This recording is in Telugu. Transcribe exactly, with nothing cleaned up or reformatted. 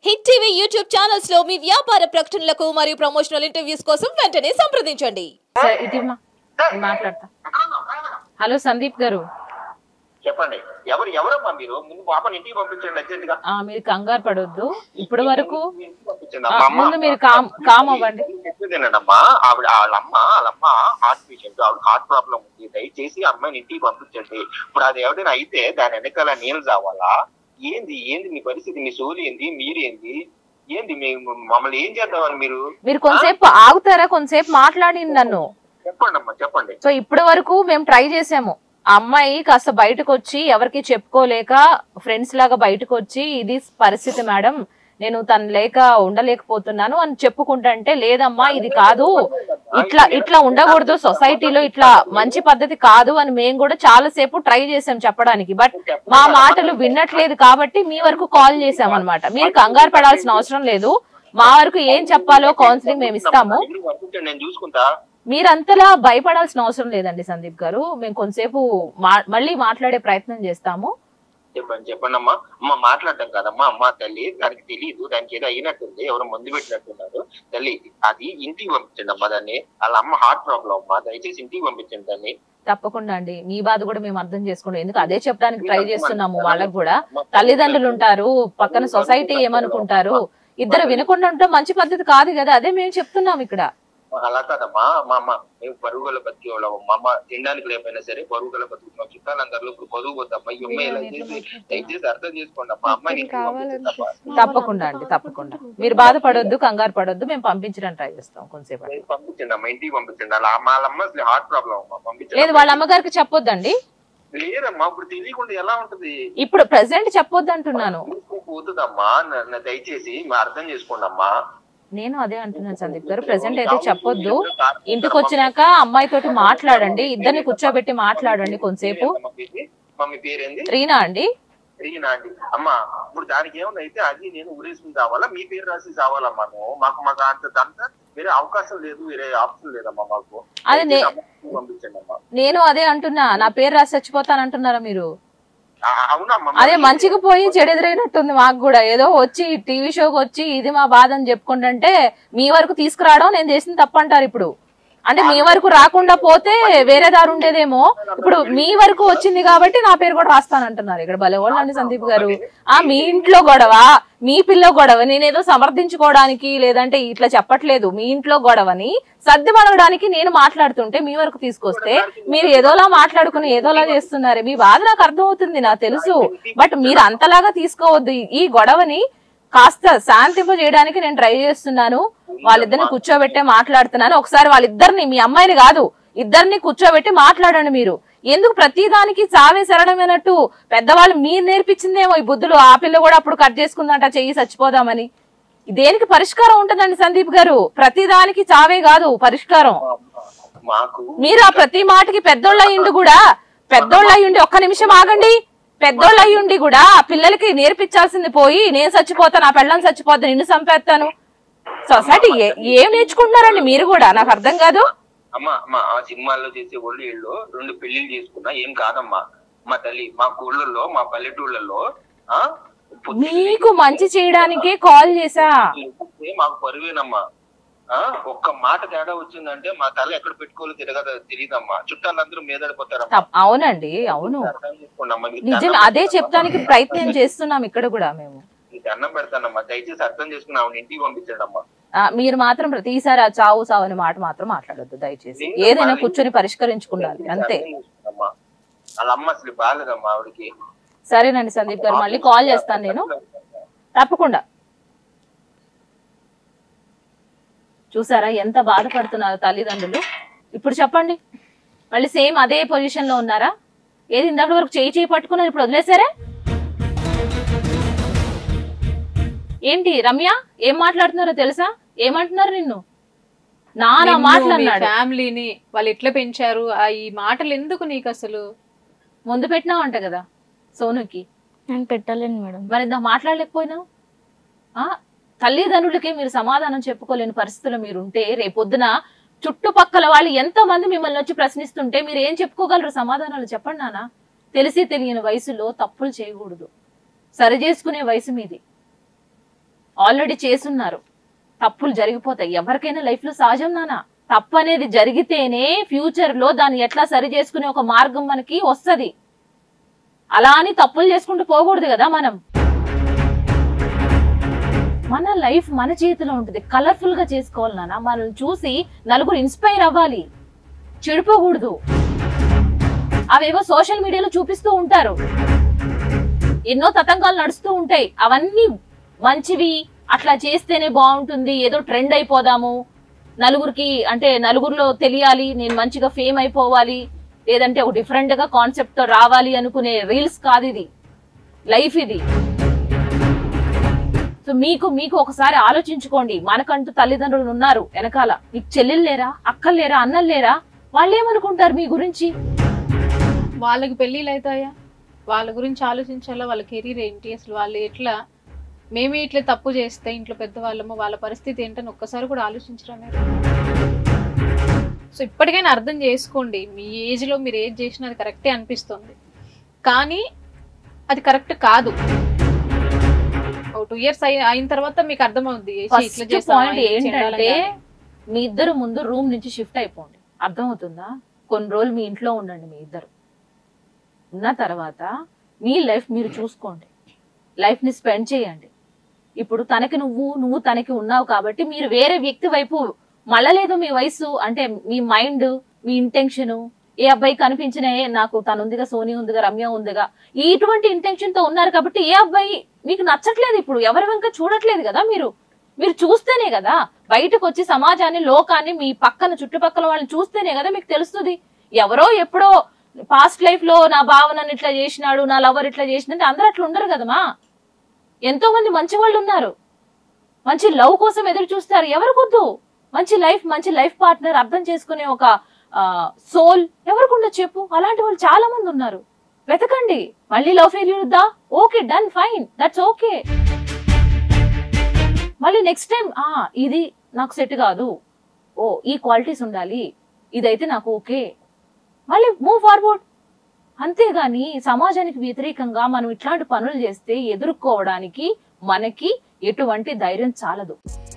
హిట్ టీవీ యూట్యూబ్ ఛానల్స్ లో మీ వ్యాపార ప్రకటనలకు మరియు ప్రమోషనల్ ఇంటర్వ్యూస్ కోసం వెంటనే సంప్రదించండి. ఇటీమా మాట్లాడతా. హలో సందీప్ గారు చెప్పండి. ఎవరు ఎవరమ్మా మీరు? ముందు పాపని ఇంటికి పంపించండి అర్జెంట్ గా. మీరు కంగారు పడొద్దు. ఇప్పటి వరకు ముందు మీరు కామ్ కామ్ అవ్వండి. చెప్పేదేనమ్మా, ఆవిడ వాళ్ళమ్మ వాళ్ళమ్మ హార్ట్ పేషెంట్, ఆవిడ హార్ట్ ప్రాబ్లం ఉంది. దయచేసి అమ్మాయిని ఇంటికి పంపించండి. ఇప్పుడు అది ఎవరైనా అయితే దాని వెనకాల నీళ్ళు కావాలా? ఏంది ఏంది మీ పరిస్థితి? మీ సోలు ఏంది? మీరేంది ఏంది? మమ్మల్ని ఏం చేద్దామని మీరు మీరు కొంతసేపు ఆగుతారా? కొంతసేపు మాట్లాడింది నన్ను. చెప్పండి అమ్మా, చెప్పండి. సో ఇప్పటి వరకు మేము ట్రై చేసాము. ఆ అమ్మాయి కాస్త బయటకు వచ్చి ఎవరికి చెప్పుకోలేక ఫ్రెండ్స్ లాగా బయటకు వచ్చి ఇది పరిస్థితి మేడం, నేను తను లేక ఉండలేకపోతున్నాను అని చెప్పుకుంటే, లేదమ్మా ఇది కాదు, ఇట్లా ఇట్లా ఉండకూడదు, సొసైటీలో ఇట్లా మంచి పద్ధతి కాదు అని మేము కూడా చాలా సేపు ట్రై చేసాం చెప్పడానికి. బట్ మా మాటలు వినట్లేదు కాబట్టి మీ వరకు కాల్ చేసాం అనమాట. మీరు కంగారు పడాల్సిన అవసరం లేదు. మా వరకు ఏం చెప్పాలో కౌన్సిలింగ్ మేము ఇస్తాము. మీరంతలా భయపడాల్సిన అవసరం లేదండి సందీప్ గారు. మేము కొంతసేపు మళ్ళీ మాట్లాడే ప్రయత్నం చేస్తాము. చెప్పండి చెప్పండి అమ్మా. అమ్మ మాట్లాడటం కదమ్మా, అమ్మ తల్లి దానికి తెలియదు, దానికి ఏదో అయినట్టుంది, ఎవరో మందు పెట్టినట్టున్నారు. తల్లి అది ఇంటికి పంపించండి అమ్మా. దాన్ని వాళ్ళ అమ్మ హార్ట్ ప్రాబ్లం అమ్మా, దయచేసి ఇంటికి పంపించండి దాన్ని. తప్పకుండా అండి, మీ బాధ కూడా మేము అర్థం చేసుకుంటాం. ఎందుకు అదే చెప్పడానికి ట్రై చేస్తున్నాము. వాళ్ళకు కూడా తల్లిదండ్రులు ఉంటారు, పక్కన సొసైటీ ఏమనుకుంటారు, ఇద్దరు వినకుండా ఉంటే మంచి పద్ధతి కాదు కదా. అదే మేము చెప్తున్నాం ఇక్కడ. అలా కాదమ్మా, మా అమ్మ మేము పరుగుల బతికి వాళ్ళం. మా అమ్మ తినడానికి లేకపోయినా సరే పరుగుల బతుకుతున్నాం. చుట్టాలందరిలో ఇప్పుడు పరుగు పోతామ్మా. ఈ అమ్మాయి ఇలా చేసి దయచేసి అర్థం చేసుకోండి అమ్మా. అమ్మాయిని తప్పకుండా అండి, తప్పకుండా మీరు బాధపడొద్దు, కంగారు పడొద్దు. మేము పంపించడానికి ట్రై చేస్తాం. కొంతసేపు పంపించండి అమ్మా, ఇంటికి పంపించండి. అలా మా అమ్మ అసలు హార్ట్ ప్రాబ్లం అమ్మా, పంపించండి. లేదు వాళ్ళ అమ్మగారికి చెప్పొద్దండి. లేదమ్మా, ఇప్పుడు తెలియకుండా ఎలా ఉంటది? ఇప్పుడు ప్రెసెంట్ చెప్పొద్దు అంటున్నాను. పోతుందమ్మా, దయచేసి అర్థం చేసుకోండి అమ్మా. నేను అదే అంటున్నాను సందీప్ గారు, ప్రెసెంట్ అయితే చెప్పొద్దు. ఇంటికి వచ్చినాక అమ్మాయి తోటి మాట్లాడండి, ఇద్దరిని కూర్చోబెట్టి మాట్లాడండి కొంతసేపు. రీనా అండి? రీనా అండి. అమ్మా ఇప్పుడు దానికి ఏమన్నా అయితే అది నేను ఊరేసుకుని కావాలా, మీ పేరు రాసి కావాలమ్మా? మాకు మాకు అంత అంతా వేరే అవకాశం లేదు, వేరే ఆప్షన్ లేదమ్మా మాకు. అదే పంపించండి అమ్మా. నేను అదే అంటున్నా, నా పేరు రాసి చచ్చిపోతాను అంటున్నారా మీరు? అవునమ్మా. అదే మంచిగా పోయి చెడెదిరైనట్టుంది మాకు కూడా. ఏదో వచ్చి టీవీ షోకి వచ్చి ఇది మా బాధ అని చెప్పుకుంటుంటే మీ వరకు తీసుకురావడం నేను చేసిన తప్పంటారు ఇప్పుడు. అంటే మీ వరకు రాకుండా పోతే వేరే దారి ఉండేదేమో. ఇప్పుడు మీ వరకు వచ్చింది కాబట్టి నా పేరు కూడా రాస్తానంటున్నారు. ఇక్కడ భలే వాళ్ళండి సందీప్ గారు. ఆ మీ ఇంట్లో గొడవ, మీ పిల్ల గొడవ, నేనేదో సమర్థించుకోవడానికి లేదంటే ఇట్లా చెప్పట్లేదు. మీ ఇంట్లో గొడవని సర్ది మనగడానికి నేను మాట్లాడుతుంటే మీ వరకు తీసుకొస్తే మీరు ఏదోలా మాట్లాడుకుని ఏదోలా చేస్తున్నారు. మీ బాధ నాకు అర్థమవుతుంది, నాకు తెలుసు. బట్ మీరు అంతలాగా తీసుకోవద్దు. ఈ గొడవని కాస్త శాంతింప చేయడానికి నేను ట్రై చేస్తున్నాను. వాళ్ళిద్దరిని కూర్చోబెట్టే మాట్లాడుతున్నాను. ఒకసారి వాళ్ళిద్దరిని, మీ అమ్మాయిని కాదు ఇద్దరిని కూర్చోబెట్టి మాట్లాడండి. మీరు ఎందుకు ప్రతి దానికి చావే శరణమైనట్టు? పెద్దవాళ్ళు మీరు నేర్పించిందేమో ఈ బుద్ధులు. ఆ పిల్ల కూడా అప్పుడు కట్ చేసుకుందంట చెయ్యి చచ్చిపోదామని. దేనికి పరిష్కారం ఉంటుందండి సందీప్ గారు? ప్రతి దానికి చావే కాదు పరిష్కారం. మీరు ఆ ప్రతి మాటకి పెద్దోళ్ళు అయ్యిండి కూడా, పెద్దోళ్ళు అయ్యుండి ఒక్క నిమిషం ఆగండి. పెద్దోళ్ళు అయ్యుండి కూడా ఆ పిల్లలకి నేర్పించాల్సింది పోయి నేను చచ్చిపోతాను, ఆ పిల్లని చచ్చిపోతాను, నిన్ను చంపేస్తాను. సొసైటీ ఏం నేర్చుకుంటున్నారండి మీరు కూడా? నాకు అర్థం కాదు. అమ్మా అమ్మా ఆ సినిమాల్లో చేసే వాళ్ళు వీళ్ళు రెండు పెళ్లిళ్ళు చేసుకున్నా ఏం కాదమ్మా. మా తల్లి మా ఊళ్ళల్లో, మా పల్లెటూళ్ళల్లో మీకు మంచి చేయడానికే కాల్ చేసా. మాకు పరువేనమ్మా. ఒక్క మాట తేడా వచ్చిందంటే మా తల ఎక్కడ పెట్టుకోవాలో తిరగద తెలియదమ్మా. చుట్టాలందరూ మీదడిపోతారమ్మా. అవునండి, అవును నిజమే. అదే చెప్తానికి ప్రయత్నం చేస్తున్నాం ఇక్కడ కూడా మేము. అన్నం పెడతానమ్మా, దయచేసి అర్థం చేసుకుని ఆవిడ ఇంటికి పంపించండి అమ్మా. మీరు మాత్రం ప్రతిసారి ఆ చావు సావు అనే మాట మాత్రం మాట్లాడొద్దు దయచేసి. ఏదైనా కూర్చొని పరిష్కరించుకుండాలి అంతే. వాళ్ళ అమ్మ అసలు బాగాలేదమ్మా ఆవిడకి. సరేనండి సందీప్ గారు, మళ్ళీ కాల్ చేస్తాను నేను తప్పకుండా. చూసారా ఎంత బాధపడుతున్నారు తల్లిదండ్రులు? ఇప్పుడు చెప్పండి, మళ్ళీ సేమ్ అదే పొజిషన్ లో ఉన్నారా? ఏది ఇందాక వరకు చేయి చేయి పట్టుకున్నారు, ఇప్పుడు వదిలేసారా ఏంటి? రమ్య ఏం మాట్లాడుతున్నారో తెలుసా? ఏమంటున్నారు నిన్ను? నానా మాట్లాడినాడు. ఫ్యామిలీని వాళ్ళు ఎట్లా పెంచారు, ఆ ఈ మాటలు ఎందుకు నీకు? అసలు ముందు పెట్టినావంట కదా సోనుకి. నేను పెట్టలేను మేడం. మరి ఇంత మాట్లాడలేకపోయినావు? ఆ తల్లిదండ్రులకే మీరు సమాధానం చెప్పుకోలేని పరిస్థితుల్లో మీరుంటే రేపొద్దున చుట్టుపక్కల వాళ్ళు ఎంతో మంది మిమ్మల్ని వచ్చి ప్రశ్నిస్తుంటే మీరు ఏం చెప్పుకోగలరు సమాధానాలు? చెప్పండి నాన్న. తెలిసి తెలియని వయసులో తప్పులు చేయకూడదు, సరి చేసుకునే వయసు మీది. ఆల్రెడీ చేస్తున్నారు, తప్పులు జరిగిపోతాయి, ఎవరికైనా లైఫ్ లో సహజం నానా. తప్పు అనేది జరిగితేనే ఫ్యూచర్ లో దాన్ని ఎట్లా సరి చేసుకునే ఒక మార్గం మనకి వస్తది. అలా అని తప్పులు చేసుకుంటూ పోకూడదు కదా. మనం మన లైఫ్ మన చేతిలో ఉంటుంది, కలర్ఫుల్ గా చేసుకోవాలి నాన్న. మనం చూసి నలుగురు ఇన్స్పైర్ అవ్వాలి, చెడిపోకూడదు. అవేవో సోషల్ మీడియాలో చూపిస్తూ ఉంటారు, ఎన్నో తతంగాలు నడుస్తూ ఉంటాయి, అవన్నీ మంచివి, అట్లా చేస్తేనే బాగుంటుంది, ఏదో ట్రెండ్ అయిపోదాము, నలుగురికి అంటే నలుగురిలో తెలియాలి, నేను మంచిగా ఫేమ్ అయిపోవాలి, లేదంటే ఒక డిఫరెంట్ గా కాన్సెప్ట్ తో రావాలి అనుకునే రీల్స్ కాదు ఇది, లైఫ్ ఇది. సో మీకు మీకు ఒకసారి ఆలోచించుకోండి. మనకంటూ తల్లిదండ్రులు ఉన్నారు వెనకాల, మీకు చెల్లెలు లేరా, అక్కలు లేరా, అన్నలు లేరా? వాళ్ళు ఏమనుకుంటారు మీ గురించి? వాళ్ళకి పెళ్ళిళ్ళు అవుతాయా? వాళ్ళ గురించి ఆలోచించాలా, వాళ్ళ కెరీర్ ఏంటి, అసలు వాళ్ళు ఎట్లా, మేమే ఇట్లా తప్పు చేస్తే ఇంట్లో పెద్దవాళ్ళము వాళ్ళ పరిస్థితి ఏంటని ఒక్కసారి కూడా ఆలోచించరా మీరు? సో ఇప్పటికైనా అర్థం చేసుకోండి, మీ ఏజ్ లో మీరు ఏది చేసినా అది కరెక్టే అనిపిస్తుంది, కానీ అది కరెక్ట్ కాదు. ఓ టూ ఇయర్స్ అయిన తర్వాత మీకు అర్థమవుద్ది. పాయింట్ ఏంటంటే మీ ఇద్దరు ముందు రూమ్ నుంచి షిఫ్ట్ అయిపోండి, అర్థమవుతుందా? కొన్ని రోజులు మీ ఇంట్లో ఉండండి, మీ ఇద్దరు ఉన్న తర్వాత మీ లైఫ్ మీరు చూసుకోండి, లైఫ్ ని స్పెండ్ చేయండి. ఇప్పుడు తనకి నువ్వు నువ్వు తనకి ఉన్నావు కాబట్టి మీరు వేరే వ్యక్తి వైపు మళ్ళలేదు. మీ వయసు అంటే మీ మైండ్, మీ ఇంటెన్షన్, ఏ అబ్బాయి కనిపించినా నాకు తను ఉందిగా, సోనీ ఉందిగా, రమ్య ఉందిగా, ఇటువంటి ఇంటెన్షన్ తో ఉన్నారు కాబట్టి ఏ అబ్బాయి మీకు నచ్చట్లేదు. ఇప్పుడు ఎవరి వెంక చూడట్లేదు కదా, మీరు మీరు చూస్తేనే కదా బయటకు వచ్చి సమాజాన్ని, లోకాన్ని, మీ పక్కన చుట్టుపక్కల వాళ్ళని చూస్తేనే కదా మీకు తెలుస్తుంది. ఎవరో ఎప్పుడో పాస్ట్ లైఫ్ లో నా భావనని ఇట్లా చేసినాడు, నా లవర్ ఇట్లా చేసినట్టు అందరూ అట్లా ఉండరు కదమ్మా. ఎంతో మంది మంచి వాళ్ళు ఉన్నారు, మంచి లవ్ కోసం ఎదురు చూస్తారు. ఎవరికొద్దు మంచి లైఫ్, మంచి లైఫ్ పార్ట్నర్, అర్థం చేసుకునే ఒక సోల్ ఎవరికుండా చెప్పు? అలాంటి వాళ్ళు చాలా మంది ఉన్నారు, వెతకండి. మళ్ళీ లవ్ ఫెయిల్యూర్ వద్దా? Okay, done, fine, that's okay. మళ్ళీ నెక్స్ట్ టైం ఆ ఇది నాకు సెట్ కాదు, ఓ ఈ క్వాలిటీస్ ఉండాలి, ఇదైతే నాకు ఓకే, మళ్ళీ మూవ్ ఫార్వర్డ్. అంతేగాని సమాజానికి వ్యతిరేకంగా మనం ఇట్లాంటి పనులు చేస్తే ఎదుర్కోవడానికి మనకి ఎటువంటి ధైర్యం చాలదు.